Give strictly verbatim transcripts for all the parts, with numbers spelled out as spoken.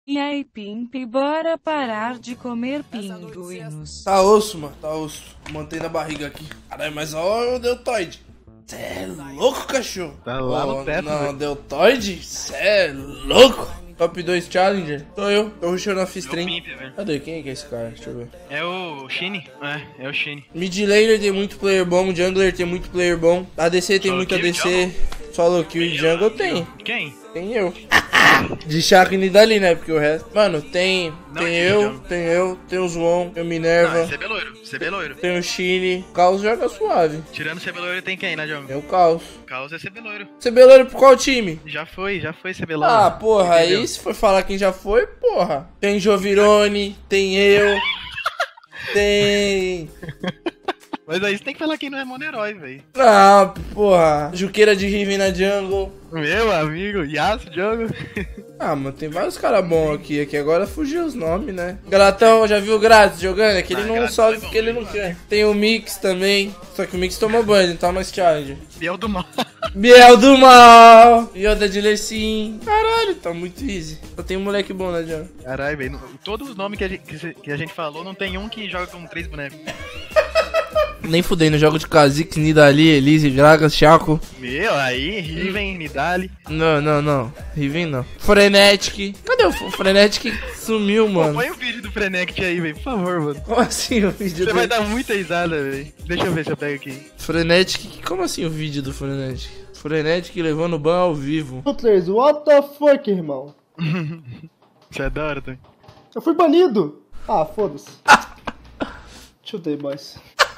E aí, Pimp, bora parar de comer pinguinos. Tá osso, mano, tá osso. Mantém na barriga aqui. Caralho, mas ó o deltoide. Cê é louco, cachorro. Tá lá Ó, no teto, não, velho. deltoide? Cê é louco. Top dois Challenger. Sou eu. Tô rushando a Fistream. Pimp, velho. Cadê? Quem é que é esse cara? Deixa eu ver. É o Shine? É, é o Shine. Mid laner tem muito player bom. Jungler tem muito player bom. A D C tem Solo muito A D kill, C. Solo kill e jungle tem. Quem? Tem eu. De Chaco e Nidali, né? Porque o resto... Mano, tem... Não, Tem de eu, jungle. tem eu, tem o Zwon, tem o Não, Minerva, é C B loiro. C B loiro. tem o Shine. Caos joga suave. Tirando C B loiro tem quem na jungle? É o Caos. Caos é C B loiro. Você beleza por qual time? Já foi, já foi C B loiro. Ah, porra, Entendeu? aí se for falar quem já foi, porra. Tem Jovirone, tem eu, tem... Mas aí você tem que falar quem não é mono-herói, velho. Não, porra. Juqueira de Riven na jungle. Meu amigo, Yasuo, jungle. Ah, mano, tem vários caras bons aqui. Aqui agora fugiu os nomes, né? Gratão, já viu o Grátis jogando? É que ele Ah, não Grátis sobe é bom, porque ele não mano. quer. Tem o Mix também. Só que o Mix toma banho, não toma mais Challenger. Biel do mal. Biel do mal. Yoda de Lecim. Caralho, tá muito easy. Só tem um moleque bom na jungle. Caralho, velho. Todos os nomes que a, gente, que se- que a gente falou, não tem um que joga com três bonecos. Nem fudendo, jogo de Kha'Zix, Nidali, Elise, Gragas, Chaco. Meu, aí, Riven, Nidali. Não, não, não. Riven não. Frenetic. Cadê o F- Frenetic? Sumiu, Pô, mano. põe o vídeo do Frenect aí, velho, por favor, mano. Como assim o vídeo Você vai dele? dar muita risada, velho. Deixa eu ver se eu pego aqui. Frenetic? Como assim o vídeo do Frenetic? Frenetic levando ban ao vivo. Putz, what the fuck, irmão? Você adora, tá? Eu fui banido! Ah, foda-se. Chutei, boys.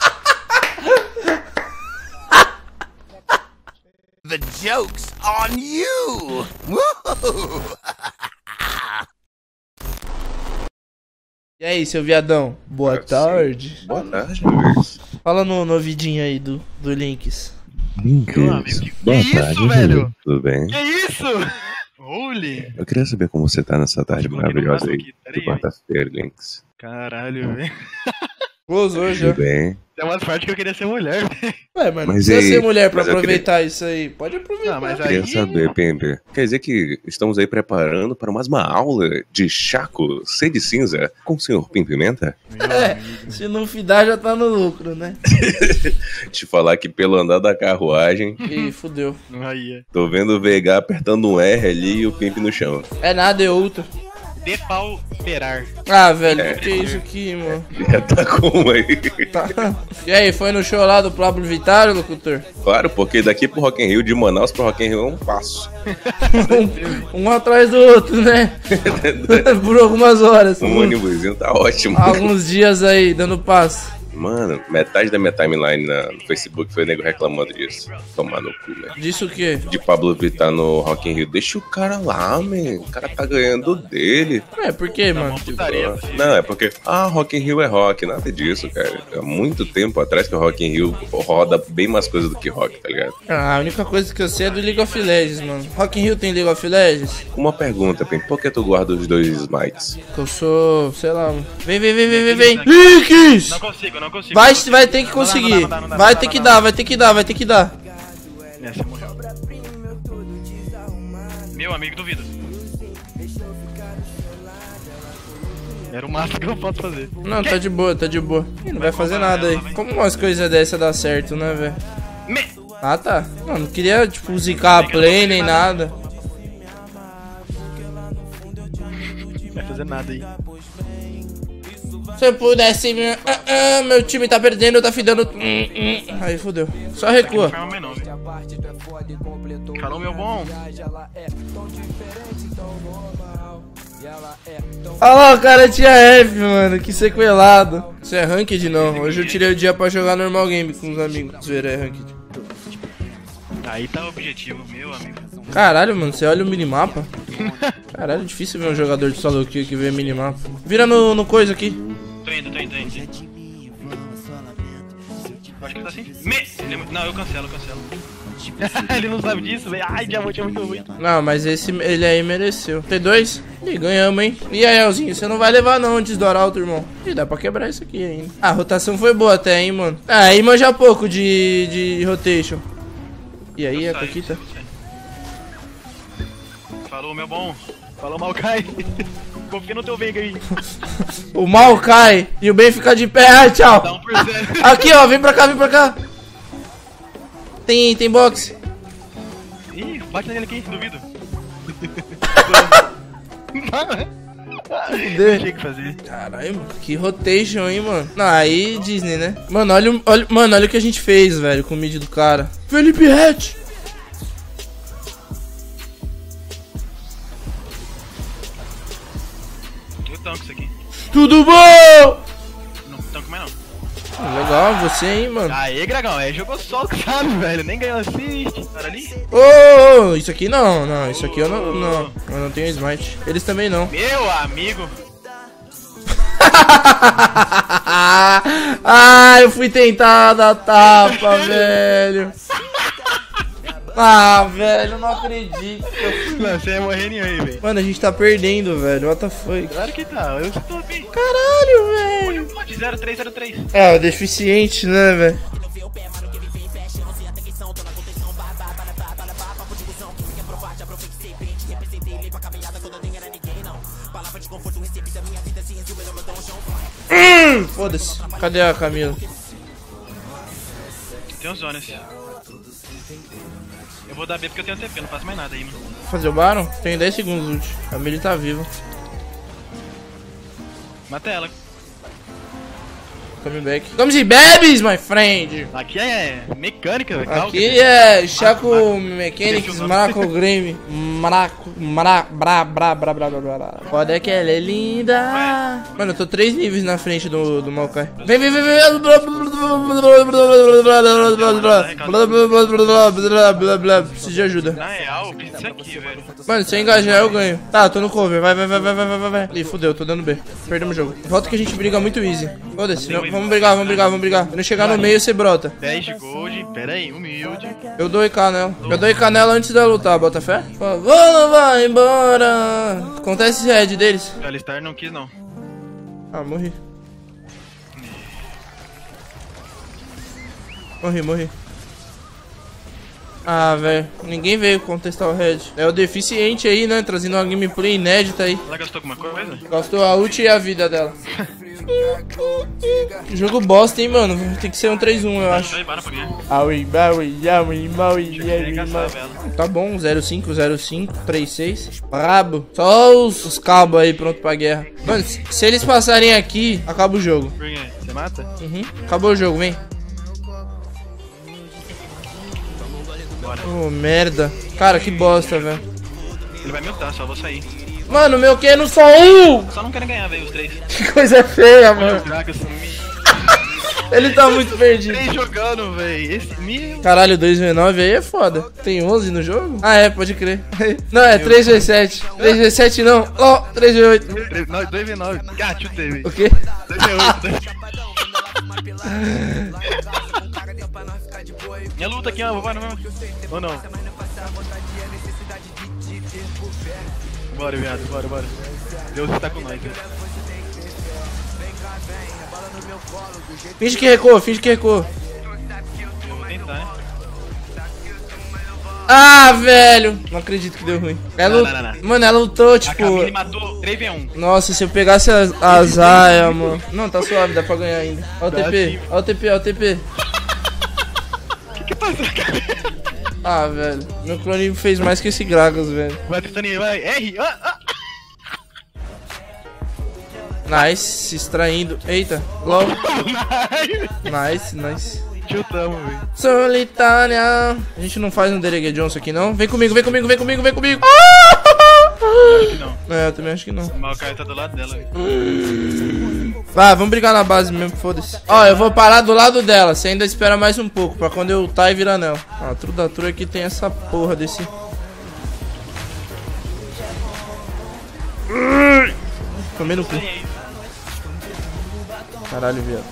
The joke's on you! Woo! E aí, seu viadão? Boa tarde. Boa tarde, Luiz. Fala no, no ouvidinho aí do, do Links. Meu amigo, que, Boa que tarde, isso, velho? Tudo bem? Que isso? Holy! Eu queria saber como você tá nessa tarde Coloquei no maravilhosa máximo aí aqui, de peraí. quarta-feira, Links. Caralho, velho. Gozou já. Tudo bem? Tem umas partes que eu queria ser mulher, velho. Ué, mas não Mas precisa aí- ser mulher pra mas eu aproveitar isso aí. Pode aproveitar. Não, mas Queria aí... saber, Pembe. Quer dizer que estamos aí preparando para mais uma aula de Chaco C de cinza com o senhor Pim Pimenta? É, se não fidar já tá no lucro, né? Te falar que pelo andar da carruagem, Ih, fudeu. Aí, é. tô vendo o V H apertando um R ali e o Pimp no chão. É nada, é outro. Depauperar. Ah, velho, o que é isso aqui, mano? Já tá como aí? Tá. E aí, foi no show lá do Pablo Vittar, locutor? Claro, porque daqui pro Rock in Rio, de Manaus pro Rock in Rio é um passo. um, um atrás do outro, né? Por algumas horas. Um ônibusinho tá ótimo. Alguns dias aí, dando passo. Mano, metade da minha timeline na- no Facebook foi o nego reclamando disso. Tomar no cu, né? Disso o quê? De Pablo Vittar no Rock in Rio. Deixa o cara lá, man. O cara tá ganhando dele. É, por quê, mano? Putaria, Não, é porque, ah, Rock in Rio é rock. Nada disso, cara. Há muito tempo atrás que o Rock in Rio roda bem mais coisa do que rock, tá ligado? Ah, a única coisa que eu sei é do League of Legends, mano. Rock in Rio tem League of Legends? Uma pergunta, Pim. Por que tu guarda os dois smites? Que eu sou, sei lá, mano. Vem, vem, vem, vem, vem, vem. Links! Não consigo, não consigo. Vai, não consigo. vai ter que Não dá, não dá, conseguir. não dá, não dá, Vai não ter dá, que não dar, dá. vai ter que dar, vai ter que dar. É, você morreu. Meu amigo, duvido. Era o máximo que eu posso fazer. Não, tá de boa, tá de boa. Ih, não vai fazer nada aí. Como umas coisas dessas dá certo, né, velho? Me... Ah, tá. Não, não queria, tipo, zicar a play nem nada. Não vai fazer nada aí. Se eu pudesse... me- ah, ah, meu time tá perdendo, tá fidando... Hum, hum. Aí, fodeu. Só recua. Não foi menor, velho. Falou, meu bom. Olha lá, o cara tinha F, mano. Que sequelado. Isso é ranked, não. Hoje eu tirei o dia pra jogar normal game com os amigos. Ver é ranked. Aí tá o objetivo, meu amigo. Caralho, mano, você olha o minimapa? Caralho, é difícil ver um jogador de solo kill que vê minimapa. Vira no, no coisa aqui. Tô indo, tô indo, tô indo. Acho que tá assim. Me... Ele é muito- Não, eu cancelo, eu cancelo. Ele não sabe disso, velho. Ai, diamante é muito ruim. Não, mas esse ele aí mereceu. T dois? Ih, ganhamos, hein? E aí, Elzinho, você não vai levar não antes do Arauto, irmão. Ih, dá pra quebrar isso aqui ainda. Ah, a rotação foi boa até, hein, mano. Ah, aí manja pouco de, de rotation. E aí, a Sai, Coquita? sai. Falou, meu bom. Falou, Maokai. Confia no teu Veiga aí. O mal cai e o bem fica de pé. Ai, tchau. Dá um por cento. Aqui, ó. Vem pra cá, vem pra cá. Tem, tem boxe. Ih, bate nele aqui, duvido. Fuder. Tinha que fazer. Caralho, mano, que rotation, hein, mano. Não, aí Disney, né? Mano, olha, o- olha, mano, olha o que a gente fez, velho, com o mid do cara. Felipe Hatch. Eu tanco isso aqui. Tudo bom? Não tanco mais não. Legal, você, hein, mano. Aê, Gragão, é jogou solo, sabe, velho? Nem ganhou assist. Cara ali. Ô, ô, ô, isso aqui não, não, isso aqui eu não, não, eu não tenho smite. Eles também não. Meu amigo. Ah, eu fui tentar dar tapa, velho. Ah, velho, eu não acredito. Não, você ia morrer nem aí, velho. Mano, a gente tá perdendo, velho. What the fuck? Claro que tá, eu tô bem. Caralho, velho. Pode zero três zero três. É, o deficiente, né, velho? Hum, foda-se. Cadê a Camila? Tem uns zonas. Eu vou dar B porque eu tenho T P, não faço mais nada aí, mano. Fazer o Baron? Tem dez segundos, ult. A Camila tá viva. Mata ela. Come back. Comes e bebes, my friend. Aqui é mecânica, velho. Aqui é Chaco Mechanics Maraco Grêmio. Maraco. Mara. Bra. Bra. Bra. Bra. Bra. Bra. Pode é que ela é linda. Mano, eu tô três níveis na frente do, do Maokai. Vem, vem, vem, vem. Preciso de ajuda. Na real, eu preciso disso aqui, velho. Mano, se eu engajar, eu ganho. Tá, tô no cover. Vai, vai, vai, vai, vai, vai, vai. Ih, fudeu, tô dando B. Perdemos o jogo. Volta que a gente briga muito easy. Foda-se, não- vamos brigar, vamos brigar, vamos brigar. Quando eu chegar no meio, você brota. dez de gold, pera aí, humilde. Eu dou I K nela. Eu dou I K nela antes dela lutar, bota fé? Por favor, não vai embora. Acontece esse head deles. O Alistar não quis, não. Ah, morri. Morri, morri. Ah, velho. Ninguém veio contestar o head. É o deficiente aí, né? Trazendo uma gameplay inédita aí. Ela gastou alguma coisa? Gastou a ult e a vida dela. Jogo bosta, hein, mano. Tem que ser um três um, eu acho. Vai, para pra ganhar. Aui, baui, aui, maui, Queria aui, gastar maui. a vela. Tá bom, zero cinco, zero cinco, três seis. Brabo. Só os, os cabos aí pronto pra guerra. Mano, se, se eles passarem aqui, acaba o jogo. Por quê? Você mata? Uhum. Acabou o jogo, vem. Bora. Oh, merda. Cara, que bosta, velho. Ele vai me ultar, só vou sair. Mano, meu que não só um. Só não querem ganhar, velho, os três. Que coisa feia, mano. Os Gragas me... Ele tá muito perdido. Três jogando, velho. Esse... Meu... Caralho, dois v nove aí é foda. Tem onze no jogo? Ah, é, pode crer. Não, é três v sete. três v sete não. Ó, oh, três v oito. dois v nove. Ah, chutei, velho. O quê? dois v oito. Minha luta aqui, ó. Vai, não, não. Ou não? Bora, viado. Bora, bora. Deus está com nós, velho. Finge que recuou, finge que recuou. Eu vou tentar, né? Ah, velho. Não acredito que deu ruim. Ela, Não, não, não, não. Mano, ela lutou, A tipo... Camille matou três v um. Nossa, se eu pegasse a, a Zaya, mano. Não, tá suave, dá pra ganhar ainda. Ó o Dá T P, sim. ó o T P, ó o T P. O que que passou, cara? Ah, velho. Meu clone fez mais que esse Gragas, velho. Vai, Tristaninha, vai. R. Ah, ah. Nice, se extraindo. Eita, LOL. Nice, nice. Chutamos, velho. Solitária. A gente não faz um Derek Johnson aqui, não? Vem comigo, vem comigo, vem comigo, vem comigo. Acho que não. É, eu também acho que não. O Maokai tá do lado dela, velho. Vai, vamos brigar na base mesmo, foda-se. Ó, eu vou parar do lado dela. Você ainda espera mais um pouco, pra quando eu ultar e virar nela. Ah, tudo da trua aqui tem essa porra desse... Tomei no cu. Caralho, viado.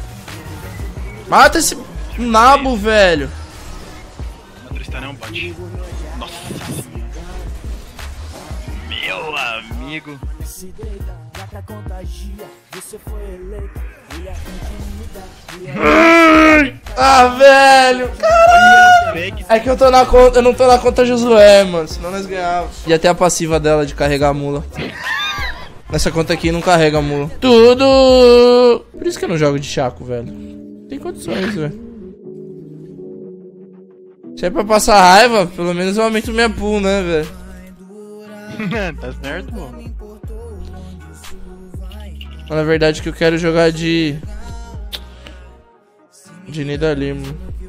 Mata esse nabo, velho. O Tristan é um bot. Nossa senhora. Meu amigo. Ah, velho! Caralho! É que eu tô na conta, eu não tô na conta Josué, mano. Senão nós ganhávamos. E até a passiva dela de carregar a mula. Nessa conta aqui não carrega a mula. Tudo! Por isso que eu não jogo de Chaco, velho. Tem condições, velho. Se é pra passar raiva, pelo menos eu aumento minha pool, né, velho? Tá certo, mano. Na verdade que eu quero jogar de... De Nidalee, mano.